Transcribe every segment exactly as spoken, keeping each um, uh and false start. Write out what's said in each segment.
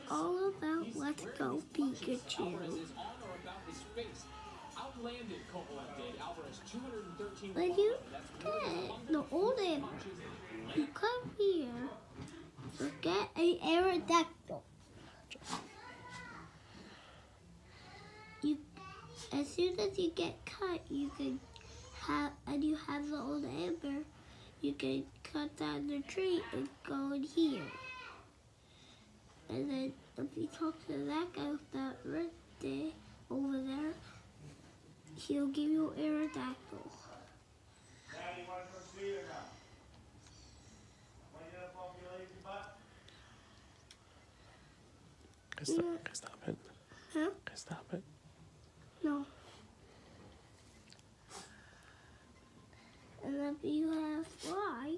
all about Let's Go Pikachu. When you get the old Amber, you come here to get an Aerodactyl. You, as soon as you get cut, you can have, and you have the old Amber, you can cut down the tree and go in here. And then if you talk to that guy with that red day over there, he'll give you an Aerodactyl. Can I stop, can I stop it? Huh? Can I stop it? No. And if you have fly,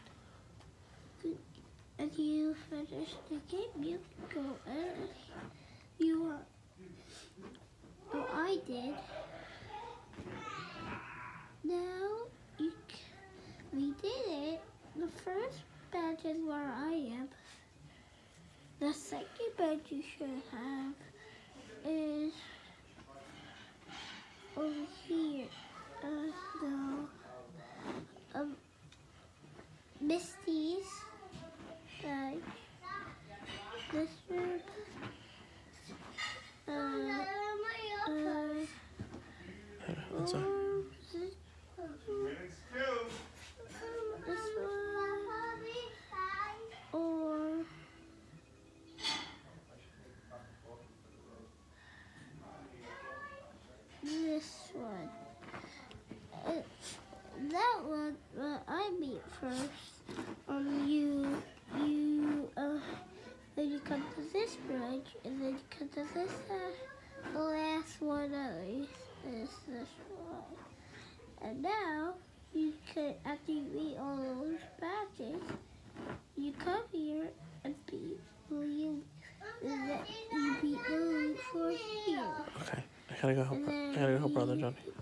and you finish the game, you can go and you want. Oh, I did. Now you, we did it. The first badge is where I am. The second badge you should have is over here. Uh, no. Um, Misty's badge. This one. Uh, uh, That's all. This one. Or this one. Uh, that one, uh, I beat first. Um, you, you, uh, then you come to this bridge, and then you come to this, uh, the last one is, is this one. And now, you can, after you beat all those badges, you come here and beat William, and then you beat William for here. Okay, I gotta go help. I gotta go help Brother Johnny.